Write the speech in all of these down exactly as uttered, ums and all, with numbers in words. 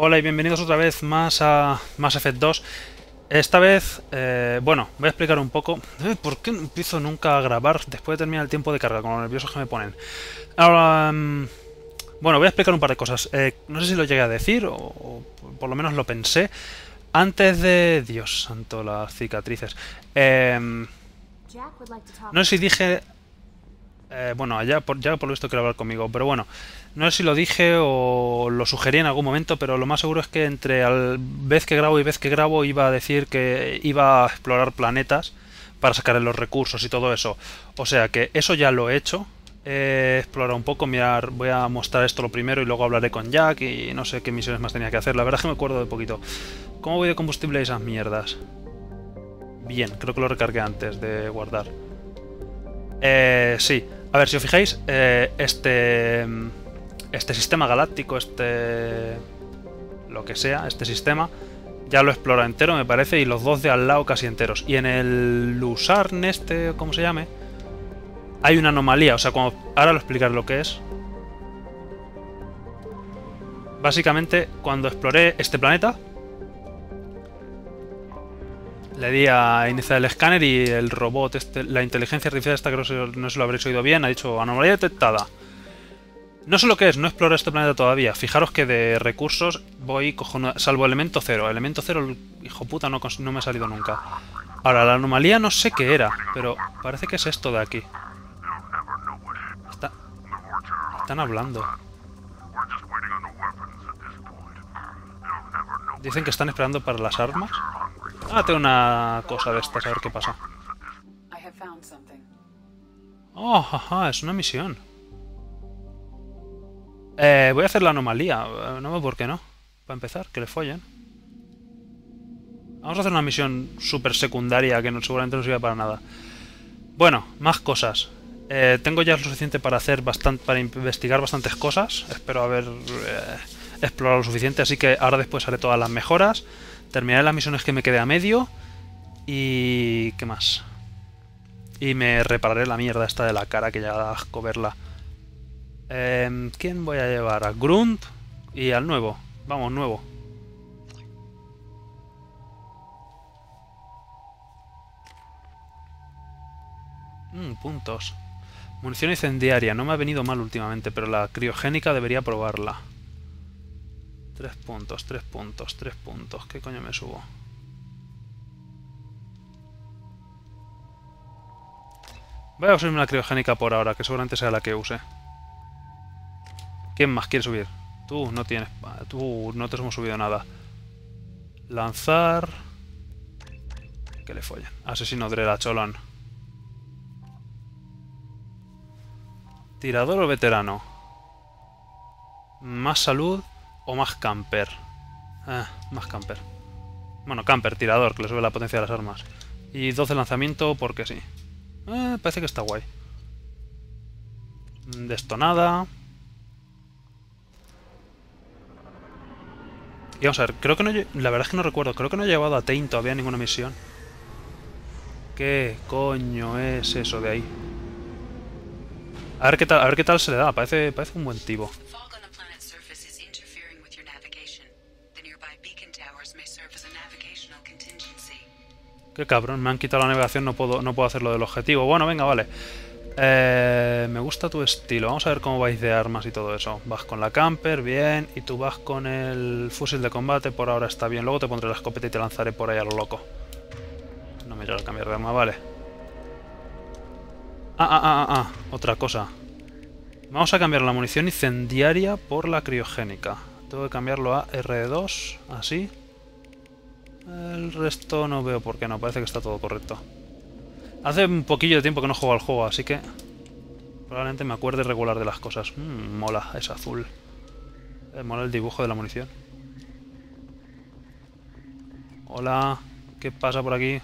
Hola y bienvenidos otra vez más a Mass Effect dos. Esta vez, eh, bueno, voy a explicar un poco eh, por qué no empiezo nunca a grabar después de terminar el tiempo de carga, con lo nerviosos que me ponen. Ahora, mm, bueno, voy a explicar un par de cosas. Eh, no sé si lo llegué a decir, o, o por lo menos lo pensé, antes de... Dios santo, las cicatrices. Eh, no sé si dije... Eh, bueno, allá por, ya por lo visto quiere hablar conmigo, pero bueno, no sé si lo dije o lo sugerí en algún momento, pero lo más seguro es que entre al vez que grabo y vez que grabo iba a decir que iba a explorar planetas para sacar los recursos y todo eso. O sea que eso ya lo he hecho. He explorado un poco, mirar, voy a mostrar esto lo primero y luego hablaré con Jack y no sé qué misiones más tenía que hacer. La verdad es que me acuerdo de poquito. ¿Cómo voy de combustible a esas mierdas? Bien, creo que lo recargué antes de guardar. Eh, sí. A ver, si os fijáis, eh, este, este sistema galáctico, este... lo que sea, este sistema, ya lo explora entero, me parece, y los dos de al lado casi enteros. Y en el Lusarn este, como se llame, hay una anomalía, o sea, como... ahora lo explicaré lo que es. Básicamente, cuando exploré este planeta, le di a iniciar el escáner y el robot, este, la inteligencia artificial esta, que no, se, no se lo habréis oído bien, ha dicho anomalía detectada. No sé lo que es, no exploro este planeta todavía. Fijaros que de recursos voy cojonudo, salvo elemento cero. Elemento cero, hijo puta, no, no me ha salido nunca. Ahora, la anomalía no sé qué era, pero parece que es esto de aquí. Está, están hablando. Dicen que están esperando para las armas. Ah, tengo una cosa de estas, a ver qué pasa. Oh, jaja, es una misión. Eh, voy a hacer la anomalía. No veo por qué no. Para empezar, que le follen. Vamos a hacer una misión súper secundaria que no, seguramente no sirve para nada. Bueno, más cosas. Eh, tengo ya lo suficiente para hacer bastante, para investigar bastantes cosas. Espero haber eh, explorado lo suficiente, así que ahora después haré todas las mejoras. Terminaré las misiones que me quedé a medio. Y... ¿qué más? Y me repararé la mierda esta de la cara, que ya da asco verla. Eh, ¿Quién voy a llevar? A Grunt y al nuevo. Vamos, nuevo. Mm, puntos. Munición incendiaria. No me ha venido mal últimamente, pero la criogénica debería probarla. Tres puntos, tres puntos, tres puntos. ¿Qué coño me subo? Voy a subirme la criogénica por ahora, que seguramente sea la que use. ¿Quién más quiere subir? Tú no tienes... Tú no te hemos subido nada. Lanzar... Que le follen. Asesino Drera, cholón. Tirador o veterano. Más salud o más camper. Ah, más camper. Bueno, camper, tirador, que le sube la potencia de las armas. Y doce lanzamiento porque sí. Eh, parece que está guay. De esto nada. Y vamos a ver, creo que no... La verdad es que no recuerdo. Creo que no he llevado a Tain todavía ninguna misión. ¿Qué coño es eso de ahí? A ver qué tal, a ver qué tal se le da. Parece, parece un buen tipo. Qué cabrón, me han quitado la navegación, no puedo, no puedo hacer lo del objetivo. Bueno, venga, vale. Eh, me gusta tu estilo. Vamos a ver cómo vais de armas y todo eso. Vas con la camper, bien. Y tú vas con el fusil de combate, por ahora está bien. Luego te pondré la escopeta y te lanzaré por ahí a lo loco. No me llevo a cambiar de arma, vale. Ah, ah, ah, ah, ah, otra cosa. Vamos a cambiar la munición incendiaria por la criogénica. Tengo que cambiarlo a R dos, así. El resto no veo por qué no, parece que está todo correcto. Hace un poquillo de tiempo que no juego al juego, así que probablemente me acuerde regular de las cosas. Mm, mola, es azul. Eh, mola el dibujo de la munición. Hola, ¿qué pasa por aquí?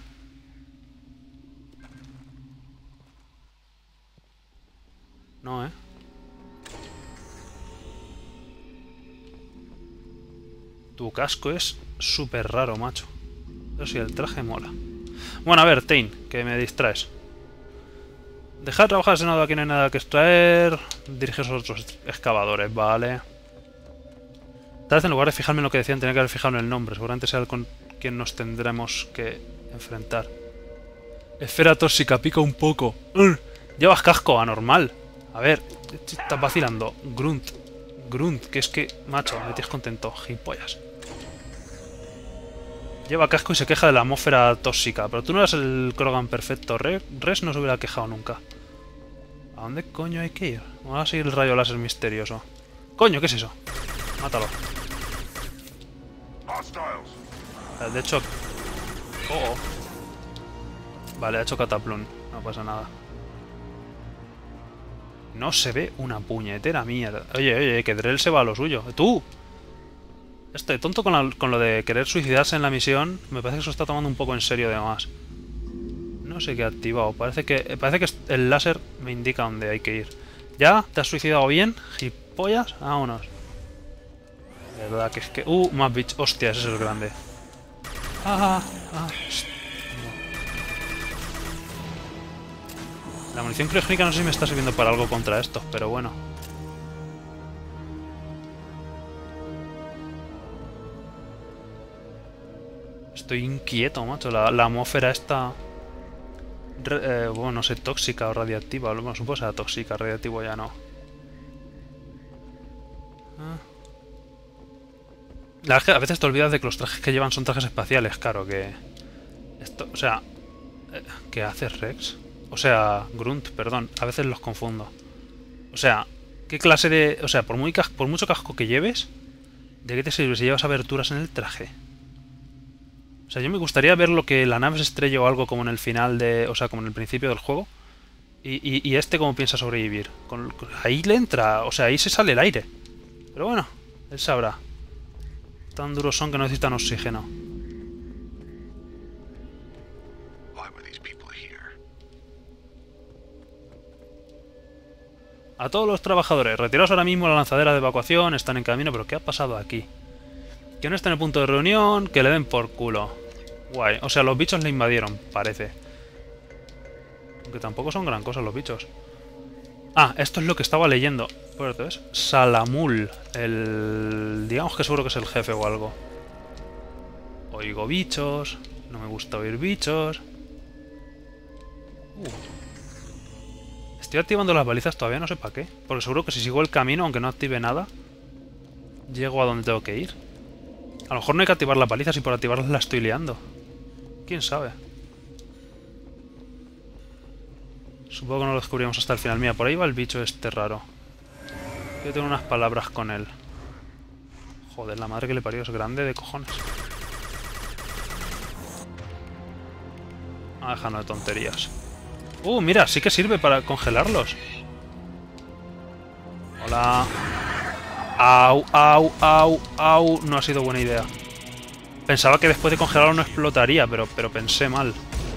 No, ¿eh? Tu casco es súper raro, macho. Pero sí, el traje mola. Bueno, a ver, Tain, que me distraes. Dejar de trabajar, Senado, aquí no hay nada que extraer. Dirige a otros excavadores, vale. Tal vez en lugar de fijarme en lo que decían, tenía que haber fijado en el nombre. Seguramente sea el con quien nos tendremos que enfrentar. Esfera tóxica, pica un poco. ¡Ugh! Llevas casco, anormal. A ver, estás vacilando. Grunt. Grunt, que es que, macho, me tienes contento. Gilipollas. Lleva casco y se queja de la atmósfera tóxica. Pero tú no eras el Krogan perfecto. Re Res no se hubiera quejado nunca. ¿A dónde coño hay que ir? Vamos a seguir el rayo láser misterioso. Coño, ¿qué es eso? Mátalo. De hecho... Oh, oh. Vale, ha hecho cataplum. No pasa nada. No se ve una puñetera mierda. Oye, oye, que Drell se va a lo suyo. ¡Tú! Este tonto con, la, con lo de querer suicidarse en la misión. Me parece que se lo está tomando un poco en serio de más. No sé qué ha activado. Parece que, parece que el láser me indica dónde hay que ir. ¿Ya? ¿Te has suicidado bien? ¿Gilipollas? Vámonos. De verdad que es que... Uh, más bitch. Hostia, ese es el grande. Ah, ah. La munición criogénica no sé si me está sirviendo para algo contra estos, pero bueno. Estoy inquieto, macho. La, la atmósfera esta... Re, eh, bueno, no sé, tóxica o radiactiva. Bueno, supongo que sea tóxica, radiactivo ya no. Ah. La verdad es que a veces te olvidas de que los trajes que llevan son trajes espaciales, claro, que... Esto, o sea... ¿Qué haces, Rex? O sea, Grunt, perdón, a veces los confundo. O sea, ¿qué clase de...? O sea, por, muy cas por mucho casco que lleves, ¿de qué te sirve si llevas aberturas en el traje? O sea, yo me gustaría ver lo que la nave se estrella o algo como en el final de... O sea, como en el principio del juego. Y, y, y este cómo piensa sobrevivir. Con, con, ahí le entra, o sea, ahí se sale el aire. Pero bueno, él sabrá. Tan duros son que no necesitan oxígeno. A todos los trabajadores, retiraos ahora mismo a la lanzadera de evacuación, están en camino, pero ¿qué ha pasado aquí? Que no estén en el punto de reunión, que le den por culo. Guay, o sea, los bichos le invadieron, parece. Aunque tampoco son gran cosa los bichos. Ah, esto es lo que estaba leyendo. Pues esto es Salamul, el... digamos que seguro que es el jefe o algo. Oigo bichos, no me gusta oír bichos. Uh. Estoy activando las balizas todavía, no sé para qué. Porque seguro que si sigo el camino, aunque no active nada, llego a donde tengo que ir. A lo mejor no hay que activar las balizas y por activarlas la estoy liando. ¿Quién sabe? Supongo que no lo descubrimos hasta el final. Mira, por ahí va el bicho este raro. Yo tengo unas palabras con él. Joder, la madre que le parió, es grande de cojones. Ah, déjanos de tonterías. Uh, mira, sí que sirve para congelarlos. Hola. Au, au, au, au. No ha sido buena idea. Pensaba que después de congelarlo no explotaría, pero, pero pensé mal.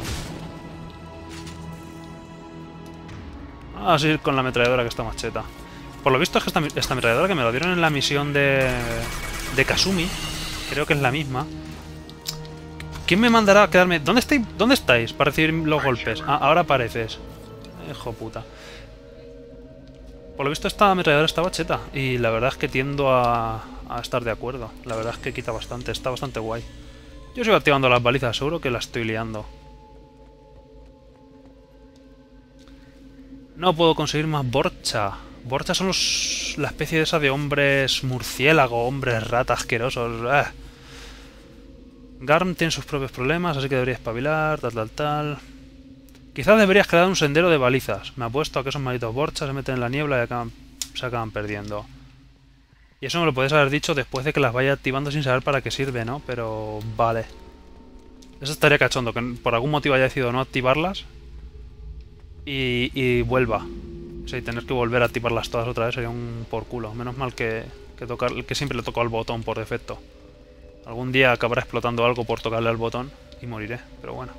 Ah, sí, con la ametralladora que está más cheta. Por lo visto es que esta, esta ametralladora que me la dieron en la misión de... de Kasumi. Creo que es la misma. ¿Quién me mandará a quedarme? ¿Dónde estáis? ¿Dónde estáis para recibir los golpes? Ah, ahora apareces. Hijo puta. Por lo visto esta ametralladora estaba cheta. Y la verdad es que tiendo a, a estar de acuerdo. La verdad es que quita bastante. Está bastante guay. Yo sigo activando las balizas. Seguro que la estoy liando. No puedo conseguir más Borcha. Borcha son los, la especie de esa de hombres murciélago. Hombres rata asquerosos. Ah. Garm tiene sus propios problemas, así que debería espabilar, tal, tal, tal... Quizás deberías crear un sendero de balizas. Me apuesto a que esos malditos borchas se meten en la niebla y acaban, se acaban perdiendo. Y eso me lo puedes haber dicho después de que las vaya activando sin saber para qué sirve, ¿no? Pero... vale. Eso estaría cachondo, que por algún motivo haya decidido no activarlas. Y, y vuelva. O sea, y tener que volver a activarlas todas otra vez sería un por culo. Menos mal que, que, tocar, que siempre le toco al botón por defecto. Algún día acabará explotando algo por tocarle al botón y moriré, pero bueno.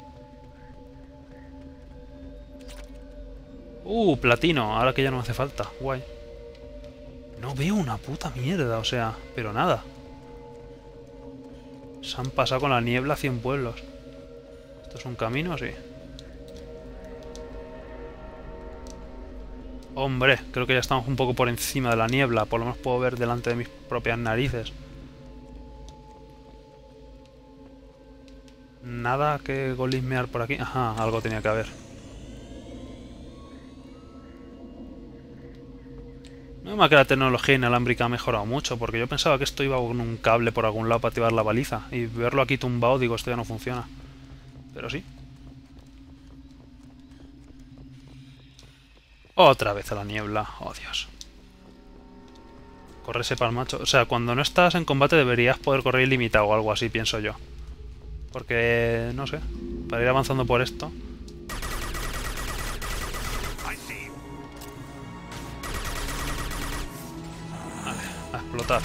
Uh, platino, ahora que ya no me hace falta, guay. No veo una puta mierda, o sea, pero nada. Se han pasado con la niebla cien pueblos. ¿Esto es un camino? Sí. Hombre, creo que ya estamos un poco por encima de la niebla. Por lo menos puedo ver delante de mis propias narices. Nada que golismear por aquí. Ajá, algo tenía que haber. No me que la tecnología inalámbrica ha mejorado mucho, porque yo pensaba que esto iba con un cable por algún lado para activar la baliza. Y verlo aquí tumbado, digo, esto ya no funciona. Pero sí. Otra vez a la niebla. Oh, Dios. Corre ese macho. O sea, cuando no estás en combate deberías poder correr ilimitado o algo así, pienso yo. Porque, no sé, para ir avanzando por esto. Vale, a explotar.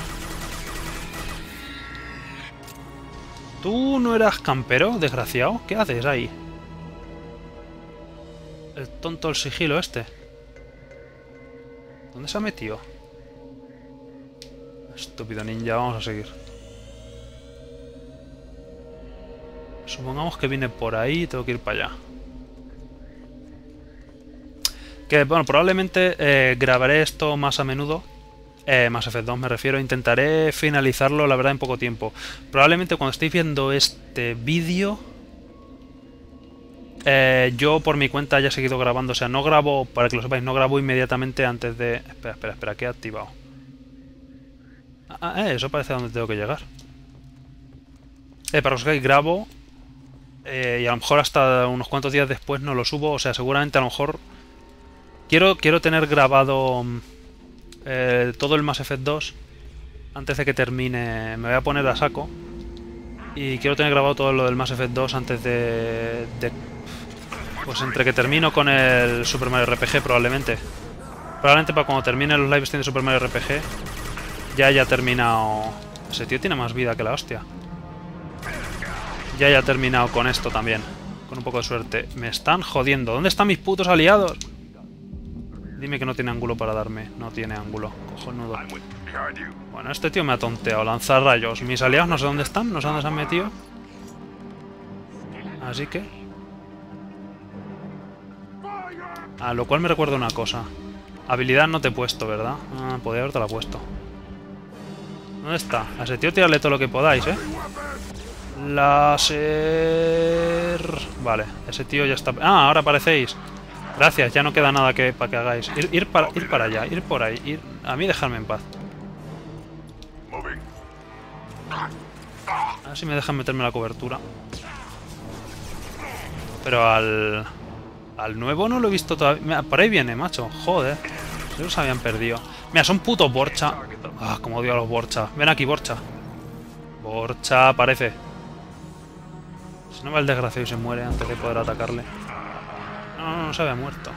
¿Tú no eras campero, desgraciado? ¿Qué haces ahí? El tonto el sigilo este. ¿Dónde se ha metido? Estúpido ninja, vamos a seguir. Supongamos que viene por ahí y tengo que ir para allá. Que, bueno, probablemente eh, grabaré esto más a menudo. Eh, Mass Effect dos me refiero. Intentaré finalizarlo, la verdad, en poco tiempo. Probablemente cuando estéis viendo este vídeo... Eh, yo por mi cuenta haya seguido grabando. O sea, no grabo, para que lo sepáis, no grabo inmediatamente antes de... Espera, espera, espera, ¿qué he activado? Ah, eh, eso parece a donde tengo que llegar. Eh, para que os veáis, grabo... Eh, y a lo mejor hasta unos cuantos días después no lo subo. O sea, seguramente a lo mejor... Quiero, quiero tener grabado eh, todo el Mass Effect dos antes de que termine. Me voy a poner a saco. Y quiero tener grabado todo lo del Mass Effect dos antes de... de pues entre que termino con el Super Mario R P G probablemente. Probablemente para cuando termine los live streams de Super Mario R P G ya haya terminado... Ese tío tiene más vida que la hostia. Ya haya terminado con esto también. Con un poco de suerte. Me están jodiendo. ¿Dónde están mis putos aliados? Dime que no tiene ángulo para darme. No tiene ángulo. Cojonudo. Bueno, este tío me ha tonteado. Lanzar rayos. Mis aliados no sé dónde están. No sé dónde se han metido. Así que... A lo cual me recuerda una cosa. Habilidad no te he puesto, ¿verdad? Ah, podría haberte la puesto. ¿Dónde está? A ese tío tirarle todo lo que podáis, ¿eh? Láser... Vale, ese tío ya está... Ah, ahora aparecéis. Gracias, ya no queda nada que para que hagáis. Ir, ir, para, ir para allá, ir por ahí. Ir... A mí dejadme en paz. A ver si me dejan meterme la cobertura. Pero al... Al nuevo no lo he visto todavía. Mira, por ahí viene, macho. Joder. Se los habían perdido. Mira, son putos Borcha. Ah, como odio a los Borcha. Ven aquí, Borcha. Borcha, aparece. Si no va el desgraciado y se muere antes de poder atacarle. No, no, no se había muerto.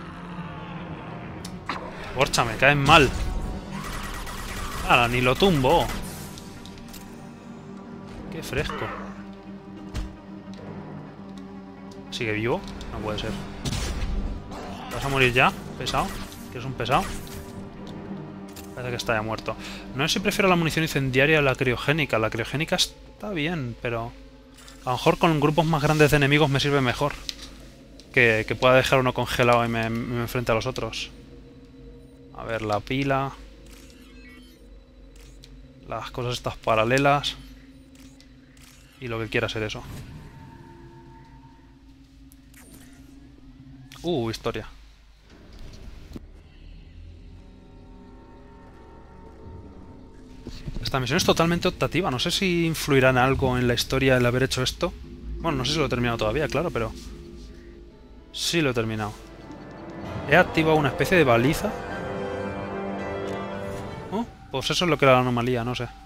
Borcha, me caen mal. Ahora, ni lo tumbo. Qué fresco. ¿Sigue vivo? No puede ser. ¿Vas a morir ya? ¿Pesado? ¿Que eres un pesado? Parece que está ya muerto. No sé si prefiero la munición incendiaria o la criogénica. La criogénica está bien, pero... A lo mejor con grupos más grandes de enemigos me sirve mejor. Que, que pueda dejar uno congelado y me, me enfrente a los otros. A ver, la pila... Las cosas estas paralelas... Y lo que quiera ser eso. Uh, historia. Esta misión es totalmente optativa. No sé si influirá en algo en la historia el haber hecho esto. Bueno, no sé si lo he terminado todavía, claro, pero... Sí lo he terminado. He activado una especie de baliza. Oh, pues eso es lo que era la anomalía, no sé.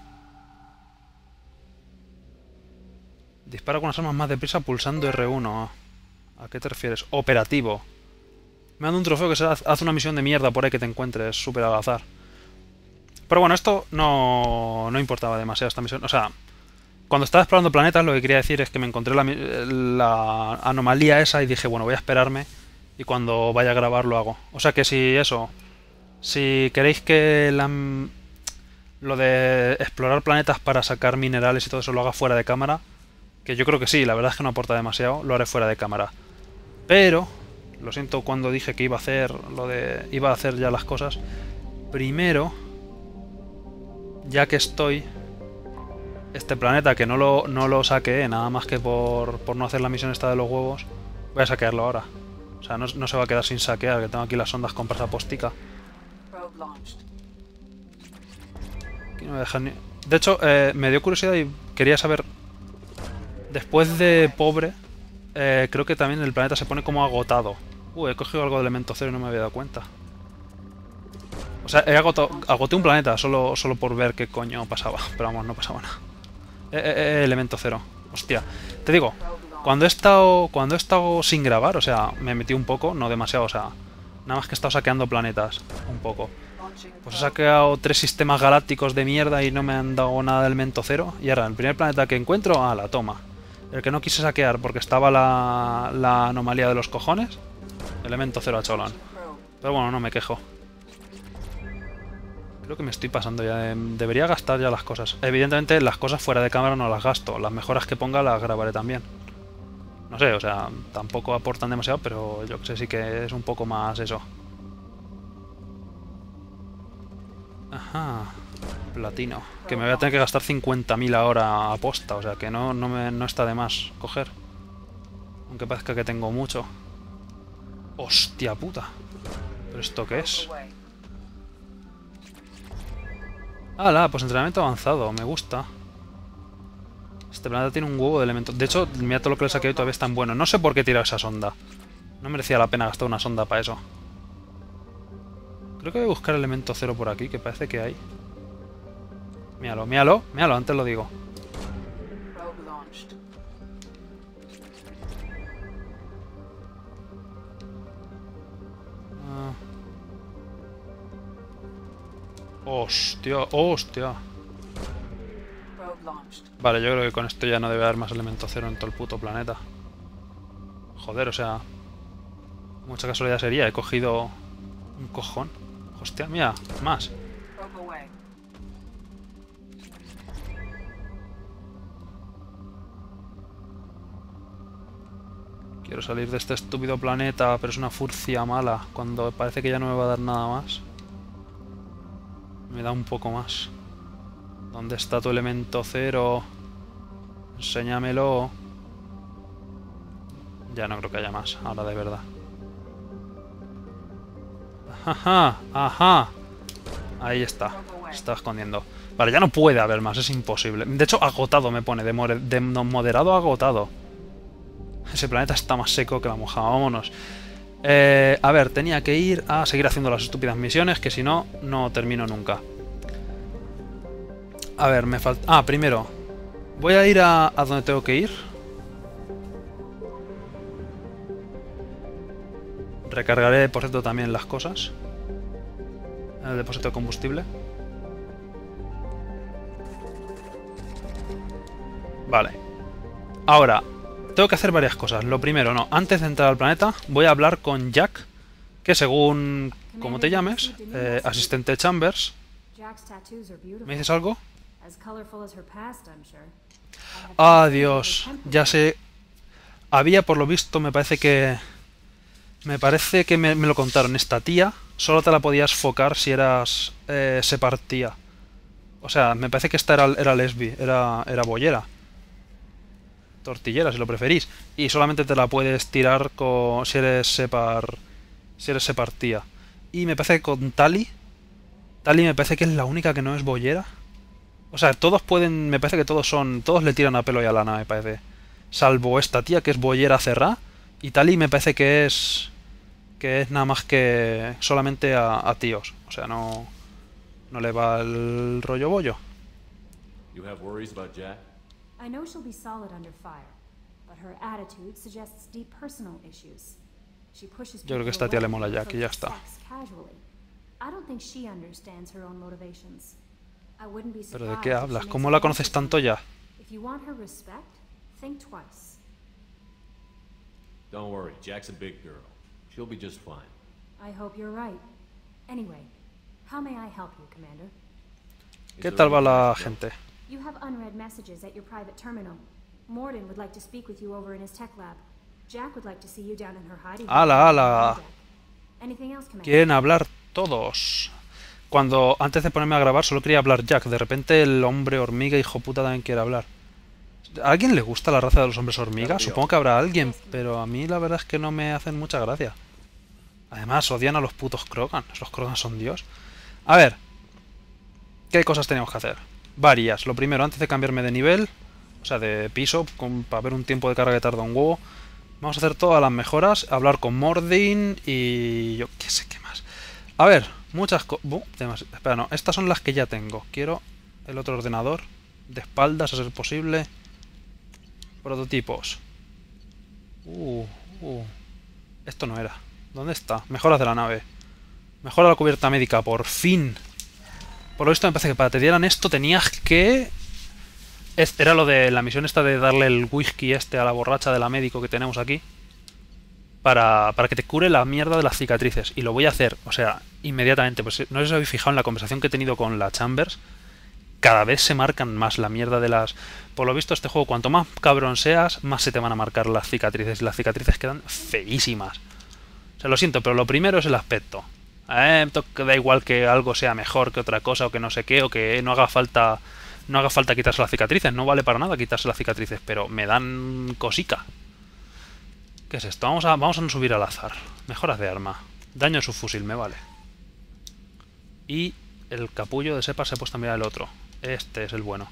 Dispara con las armas más deprisa pulsando R uno. ¿A qué te refieres? Operativo. Me han dado un trofeo que se hace una misión de mierda por ahí que te encuentres, súper al azar. Pero bueno, esto no, no importaba demasiado esta misión. O sea, cuando estaba explorando planetas lo que quería decir es que me encontré la, la anomalía esa y dije, bueno, voy a esperarme y cuando vaya a grabar lo hago. O sea que si eso, si queréis que la, lo de explorar planetas para sacar minerales y todo eso lo haga fuera de cámara, que yo creo que sí, la verdad es que no aporta demasiado, lo haré fuera de cámara. Pero Lo siento cuando dije que iba a hacer lo de... iba a hacer ya las cosas. Primero, ya que estoy... Este planeta, que no lo, no lo saqueé, nada más que por, por no hacer la misión esta de los huevos, voy a saquearlo ahora. O sea, no, no se va a quedar sin saquear, que tengo aquí las sondas con presa postica. Aquí no me dejan ni... De hecho, eh, me dio curiosidad y quería saber... Después de pobre, eh, creo que también el planeta se pone como agotado. Uh, he cogido algo de elemento cero y no me había dado cuenta. O sea, he agotado, agoté un planeta solo, solo por ver qué coño pasaba. Pero vamos, no pasaba nada. Eh, eh, eh, elemento cero. Hostia. Te digo, cuando he estado cuando he estado sin grabar, o sea, me metí un poco, no demasiado, o sea, nada más que he estado saqueando planetas, un poco. Pues he saqueado tres sistemas galácticos de mierda y no me han dado nada de elemento cero. Y ahora, el primer planeta que encuentro, ah, la toma. El que no quise saquear porque estaba la, la anomalía de los cojones, elemento cero a cholón. Pero bueno, no me quejo. Creo que me estoy pasando ya. De, debería gastar ya las cosas. Evidentemente las cosas fuera de cámara no las gasto. Las mejoras que ponga las grabaré también. No sé, o sea, tampoco aportan demasiado, pero yo que sé, sí que es un poco más eso. Ajá. Platino. Que me voy a tener que gastar cincuenta mil ahora a posta. O sea que no, no, me, no está de más coger. Aunque parezca que tengo mucho. Hostia puta. ¿Pero esto qué es? ¡Hala! Pues entrenamiento avanzado. Me gusta. Este planeta tiene un huevo de elementos. De hecho, mira todo lo que le saqué y todavía es tan bueno. No sé por qué he tirado esa sonda. No merecía la pena gastar una sonda para eso. Creo que voy a buscar elemento cero por aquí, que parece que hay. Míralo, míralo, míralo, antes lo digo. Ah. Hostia, hostia. Vale, yo creo que con esto ya no debe haber más elemento cero en todo el puto planeta. Joder, o sea... Mucha casualidad sería, he cogido un cojón. Hostia, mira, más. Quiero salir de este estúpido planeta, pero es una furcia mala. Cuando parece que ya no me va a dar nada más, me da un poco más. ¿Dónde está tu elemento cero? Enséñamelo. Ya no creo que haya más, ahora de verdad. Ajá, ajá. Ahí está, se está escondiendo. Vale, ya no puede haber más, es imposible. De hecho, agotado me pone, de, de moderado a agotado. Ese planeta está más seco que la mojada, vámonos. Eh, a ver, tenía que ir a seguir haciendo las estúpidas misiones, que si no, no termino nunca. A ver, me falta... Ah, primero, voy a ir a, a donde tengo que ir. Recargaré, por cierto, también las cosas. El depósito de combustible. Vale. Ahora, tengo que hacer varias cosas. Lo primero, no, antes de entrar al planeta, voy a hablar con Jack, que según como te llames, eh, asistente Chambers. ¿Me dices algo? Ah, Dios, ya sé. Había, por lo visto, me parece que... Me parece que me, me lo contaron. Esta tía solo te la podías focar si eras eh, separtía. O sea, me parece que esta era, era lesbi, era, era boyera. Tortillera, si lo preferís. Y solamente te la puedes tirar con, si eres separ... Si eres separtía. Y me parece que con Tali... Tali me parece que es la única que no es boyera. O sea, todos pueden... Me parece que todos son... Todos le tiran a pelo y a lana, me parece. Salvo esta tía que es boyera cerrada. Y Tali me parece que es... Que es nada más que... Solamente a, a tíos. O sea, no... No le va el rollo bollo. You have worries about Jack? I know she'll be solid under fire, but her attitude suggests deep personal issues. She pushes Yo creo que esta tía le mola a Jack y ya está. ¿Pero de qué hablas? ¿Cómo la conoces tanto ya? Don't worry, Jack's a big girl. She'll be just fine. I hope you're right. Anyway, how may I help you, Commander? ¿Qué tal va la gente? You have unread messages at your private terminal. Morden would like to speak with you over in his tech lab. Jack would like to see you down in her hiding. ¡Hala, hala! Anything else, Commander? Quieren hablar todos. Cuando antes de ponerme a grabar solo quería hablar Jack. De repente el hombre hormiga, hijo puta, también quiere hablar. ¿A alguien le gusta la raza de los hombres hormiga? Supongo que habrá alguien, pero a mí la verdad es que no me hacen mucha gracia. Además, odian a los putos Krogan. Los Krogan son Dios. A ver. ¿Qué cosas tenemos que hacer? Varias. Lo primero, antes de cambiarme de nivel, o sea, de piso, con, para ver un tiempo de carga que tarda un huevo, vamos a hacer todas las mejoras, hablar con Mordin y yo qué sé qué más. A ver, muchas cosas... Espera, no, estas son las que ya tengo. Quiero el otro ordenador, de espaldas, a ser posible. Prototipos. Uh, uh. Esto no era. ¿Dónde está? Mejoras de la nave. Mejora la cubierta médica, por fin. Por lo visto me parece que para que te dieran esto tenías que... Era lo de la misión esta de darle el whisky este a la borracha de la médico que tenemos aquí. Para, para que te cure la mierda de las cicatrices. Y lo voy a hacer, o sea, inmediatamente. Pues no sé si os habéis fijado en la conversación que he tenido con la Chambers. Cada vez se marcan más la mierda de las... Por lo visto este juego, cuanto más cabrón seas, más se te van a marcar las cicatrices. Y las cicatrices quedan feísimas. O sea, lo siento, pero lo primero es el aspecto. Eh, da igual que algo sea mejor que otra cosa o que no sé qué, o que no haga falta... No haga falta quitarse las cicatrices, no vale para nada quitarse las cicatrices, pero me dan cosica. ¿Qué es esto? Vamos a, vamos a no subir al azar. Mejoras de arma. Daño a subfusil, me vale. Y el capullo de Sepa se ha puesto a mirar el otro. Este es el bueno.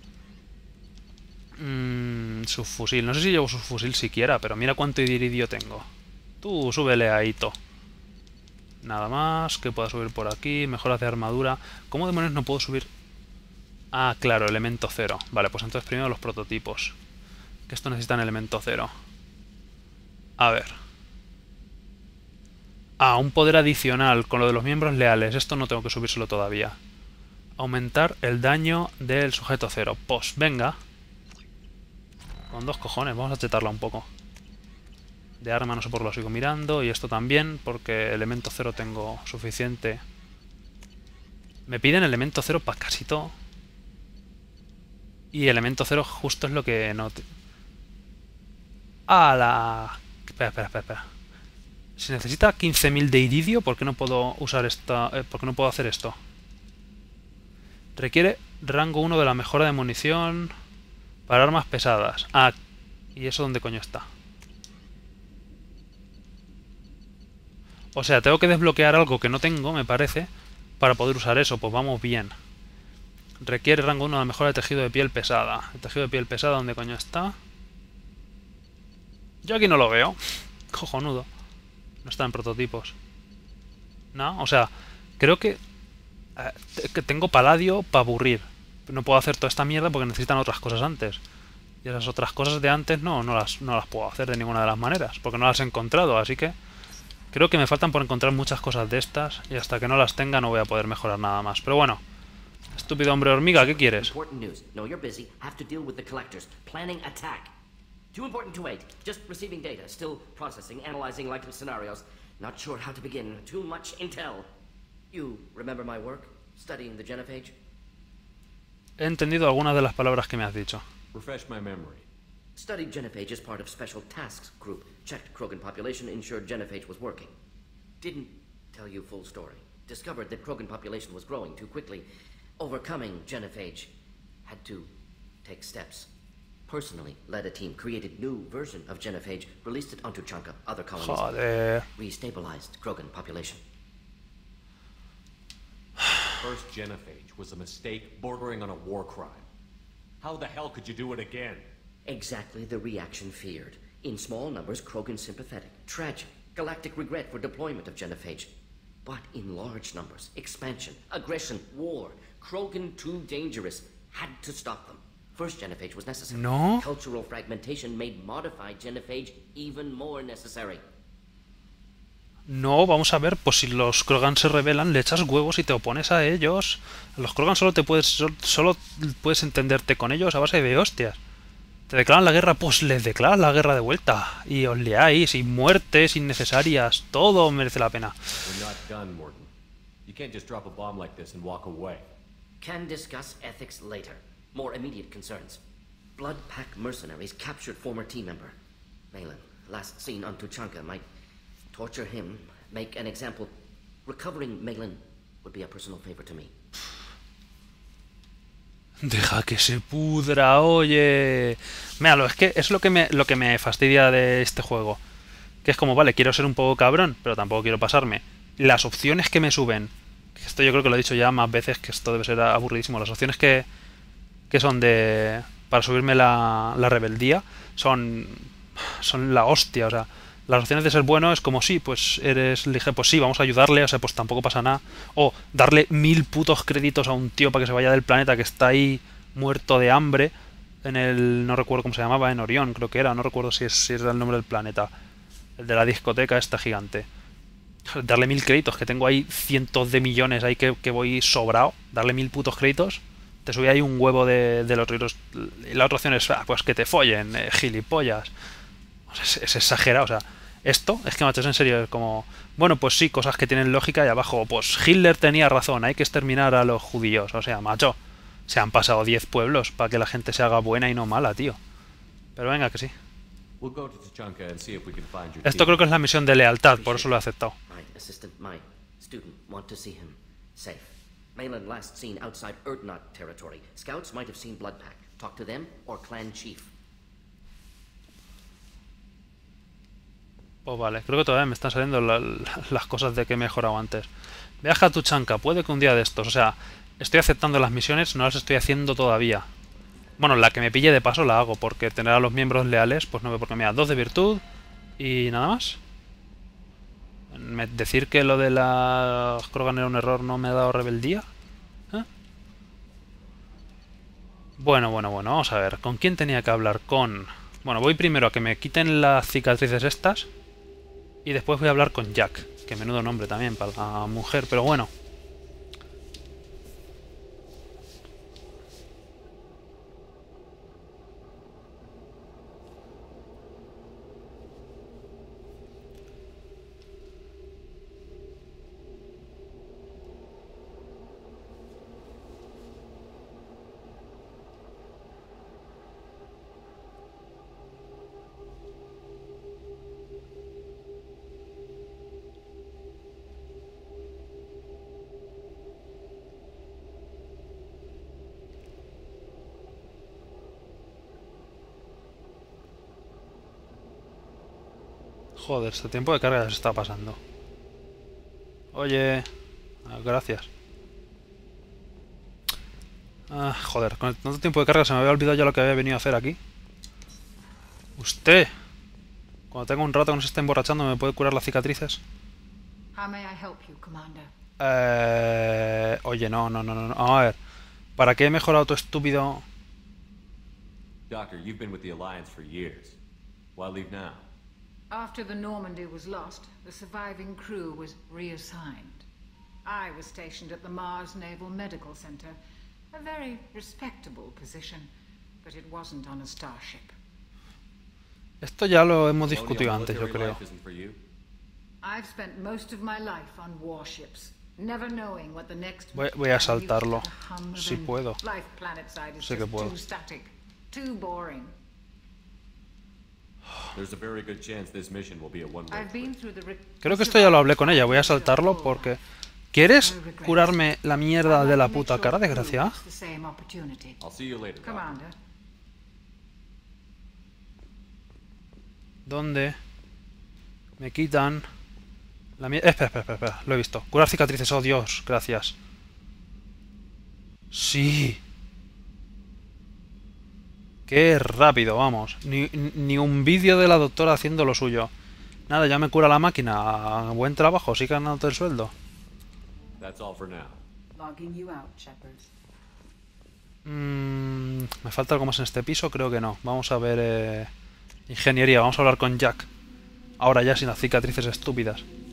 Mm, subfusil. No sé si llevo subfusil siquiera, pero mira cuánto iridio tengo. Tú, súbele a Ito. Nada más que pueda subir por aquí. Mejoras de armadura. ¿Cómo demonios no puedo subir? Ah, claro, elemento cero. Vale, pues entonces primero los prototipos. Que esto necesitan elemento cero. A ver. Ah, un poder adicional con lo de los miembros leales. Esto no tengo que subírselo todavía. Aumentar el daño del sujeto cero. Pues venga. Con dos cojones, vamos a chetarla un poco. De arma no sé por qué lo sigo mirando. Y esto también, porque elemento cero tengo suficiente. Me piden elemento cero para casi todo. Y elemento cero justo es lo que no... Te... ¡Hala! Espera, espera, espera, espera. Si necesita quince mil de iridio, ¿por qué no puedo usar esta... Eh, ¿Por qué no puedo hacer esto? Requiere rango uno de la mejora de munición para armas pesadas. Ah, ¿y eso dónde coño está? O sea, tengo que desbloquear algo que no tengo, me parece, para poder usar eso. Pues vamos bien. Requiere rango uno de la mejora de tejido de piel pesada. El tejido de piel pesada, ¿dónde coño está? Yo aquí no lo veo. Cojonudo. No está en prototipos. No, o sea, creo que... Eh, que tengo paladio para aburrir. No puedo hacer toda esta mierda porque necesitan otras cosas antes. Y esas otras cosas de antes no, no las, no las puedo hacer de ninguna de las maneras. Porque no las he encontrado, así que... Creo que me faltan por encontrar muchas cosas de estas. Y hasta que no las tenga no voy a poder mejorar nada más. Pero bueno... Estúpido hombre hormiga, ¿qué quieres? Important news. No, you're busy. Have to deal with the collectors. Planning attack. Too important to wait. Just receiving data. Still processing, analyzing likely scenarios. Not sure how to begin. Too much intel. You remember my work? Studying the genophage? He entendido algunas de las palabras que me has dicho. Refresh my memory. Studied genophage as part of Special Tasks Group. Checked Krogan population, ensured genophage was working. Didn't tell you full story. Discovered that Krogan population was growing too quickly. Overcoming genophage. Had to take steps. Personally led a team, created new version of genophage, released it onto Chanka, other colonies. Joder. Restabilized Krogan population. First genophage was a mistake bordering on a war crime. How the hell could you do it again? Exactly the reaction feared. In small numbers, Krogan sympathetic. Tragic. Galactic regret for deployment of genophage. But in large numbers, expansion, aggression, war. Krogan too dangerous. Had to stop them. First genophage was necessary. No. Cultural fragmentation made modified genophage even more necessary. No, vamos a ver, pues si los Krogan se rebelan, le echas huevos y te opones a ellos. Los Krogan solo te puedes solo, solo puedes entenderte con ellos a base de hostias. Te declaran la guerra, pues les declaras la guerra de vuelta. Y os liáis, y muertes innecesarias. Todo merece la pena. We're not done, Mordin. You can't just drop a bomb like this and walk away. Can discuss ethics later. More immediate concerns. Blood Pack mercenaries captured former team member. Malin, last seen on Tuchanka might torture him, make an example. Recovering Malin would be a personal favor to me. Deja que se pudra, oye. Míralo, es que es lo que me, lo que me fastidia de este juego. Que es como, vale, quiero ser un poco cabrón, pero tampoco quiero pasarme. Las opciones que me suben, que esto yo creo que lo he dicho ya más veces, que esto debe ser aburridísimo. Las opciones que, que son de... para subirme la, la rebeldía son... son la hostia, o sea... Las opciones de ser bueno es como, sí, pues eres ligero, pues sí, vamos a ayudarle, o sea, pues tampoco pasa nada. O darle mil putos créditos a un tío para que se vaya del planeta que está ahí muerto de hambre en el... no recuerdo cómo se llamaba, en Orión creo que era, no recuerdo si es, si es el nombre del planeta. El de la discoteca esta gigante. Darle mil créditos, que tengo ahí cientos de millones ahí que, que voy sobrado. Darle mil putos créditos. Te sube ahí un huevo de, de los otros. Y la otra opción es, ah, pues que te follen, eh, gilipollas. Es, es exagerado, o sea, esto es que, macho, es en serio, es como, bueno, pues sí, cosas que tienen lógica y abajo, pues Hitler tenía razón, hay que exterminar a los judíos, o sea, macho, se han pasado diez pueblos para que la gente se haga buena y no mala, tío. Pero venga, que sí. Esto creo que es la misión de lealtad, por eso lo he aceptado. My assistant, my student, want to see him safe. Malin last seen outside Urdnot territory. Scouts might have seen Bloodpack. Talk to them or clan chief. Pues vale, creo que todavía me están saliendo la, la, las cosas de que he mejorado antes. Viaja a Tuchanka, puede que un día de estos. O sea, estoy aceptando las misiones, no las estoy haciendo todavía. Bueno, la que me pille de paso la hago, porque tener a los miembros leales, pues no veo por qué me da dos de virtud y nada más. Me, decir que lo de la Krogan era un error no me ha dado rebeldía. ¿Eh? Bueno, bueno, bueno, vamos a ver. ¿Con quién tenía que hablar? Con... Bueno, voy primero a que me quiten las cicatrices estas. Y después voy a hablar con Jack. Que menudo nombre también para la mujer, pero bueno. Joder, este tiempo de carga se está pasando. Oye... Ah, gracias. Ah, joder, con tanto tiempo de carga se me había olvidado ya lo que había venido a hacer aquí. Usted, cuando tenga un rato que no se esté emborrachando, ¿me puede curar las cicatrices? How may I help you, Commander? Eh... Oye, no, no, no, no, no. A ver, ¿para qué he mejorado tu estúpido...? Doctor, you've been with the Alliance for years. Why leave now? After the Normandy was lost, the surviving crew was reassigned. I was stationed at the Mars Naval Medical Center, a very respectable position, but it wasn't on a starship. Esto ya lo hemos discutido antes, yo creo. I've spent most of my life on warships, never knowing what the next Voy, voy a saltarlo, si puedo. Life planetside is Sé que just puedo. too static, too boring. There's a very good chance this mission will be a one-way I've been through the re- Creo que esto ya lo hablé con ella, voy a saltarlo porque... ¿Quieres curarme la mierda de la puta cara, desgraciada? The same opportunity. I'll see you later, Doctor. Commander, ¿Dónde? Me quitan... La mierda... Espera, espera, espera, espera, lo he visto. Curar cicatrices, oh Dios, gracias. Sí. Qué rápido, vamos. Ni, ni un vídeo de la doctora haciendo lo suyo. Nada, ya me cura la máquina. Buen trabajo, sí ganándote el sueldo. That's all for now. Logging you out, Shepard. Mm, ¿Me falta algo más en este piso? Creo que no. Vamos a ver... Eh, ingeniería, vamos a hablar con Jack. Ahora ya sin las cicatrices estúpidas.